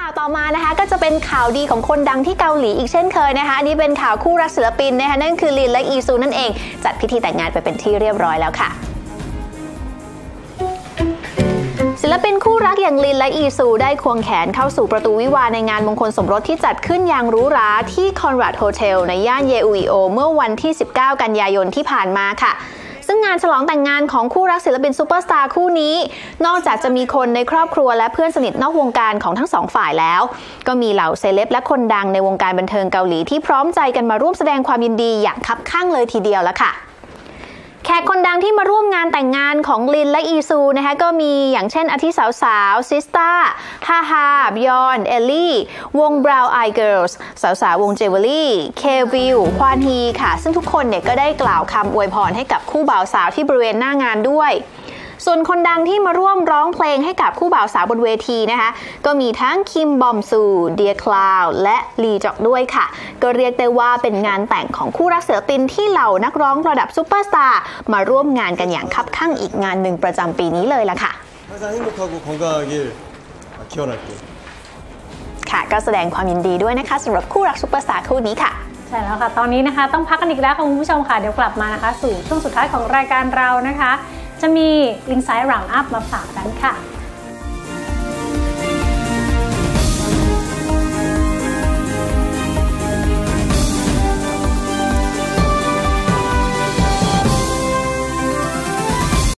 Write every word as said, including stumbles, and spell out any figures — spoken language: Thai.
าวต่อมานะคะก็จะเป็นข่าวดีของคนดังที่เกาหลีอีกเช่นเคยนะคะอันนี้เป็นข่าวคู่รักศิลปินนะคะนั่นคือลินและอีซูนั่นเองจัดพิธีแต่งงานไปเป็นที่เรียบร้อยแล้วค่ะศิลปินคู่รักอย่างลินและอีซูได้ควงแขนเข้าสู่ประตูวิวาห์ในงานมงคลสมรสที่จัดขึ้นอย่างหรูหราที่คอนราดโฮเทลในย่านเยอุอิโอเมื่อวันที่สิบเก้ากันยายนที่ผ่านมาค่ะซึ่งงานฉลองแต่งงานของคู่รักศิลปินซูเปอร์สตาร์คู่นี้นอกจากจะมีคนในครอบครัวและเพื่อนสนิทนอกวงการของทั้งสองฝ่ายแล้วก็มีเหล่าเซเลบและคนดังในวงการบันเทิงเกาหลีที่พร้อมใจกันมาร่วมแสดงความยินดีอย่างคับข้างเลยทีเดียวละค่ะแขกคนดังที่มาร่วมงานแต่งงานของลินและอีซูนะคะก็มีอย่างเช่นอาทิสาวสาวซิสตาฮาฮาบยอนเอลลี่วง Brown Eye Girls สาวสาววงเจเวลลี่เควิลควานฮีค่ะซึ่งทุกคนเนี่ยก็ได้กล่าวคำอวยพรให้กับคู่บ่าวสาวที่บริเวณหน้างานด้วยส่วนคนดังที่มาร่วมร้องเพลงให้กับคู่บ่าวสาวบนเวทีนะคะก็มีทั้งคิมบอมซูเดียคลาวและลีจอกด้วยค่ะก็เรียกได้ว่าเป็นงานแต่งของคู่รักศิลปินที่เหล่านักร้องระดับซุปเปอร์สตาร์มาร่วมงานกันอย่างคับคั่งอีกงานหนึ่งประจำปีนี้เลยล่ะค่ะค่ะก็แสดงความยินดีด้วยนะคะสำหรับคู่รักซุปเปอร์สตาร์คู่นี้ค่ะใช่แล้วค่ะตอนนี้นะคะต้องพักกันอีกแล้วค่ะคุณผู้ชมค่ะเดี๋ยวกลับมานะคะสู่ช่วงสุดท้ายของรายการเรานะคะจะมีลิงไซด์ Round Up มาฝากกันค่ะ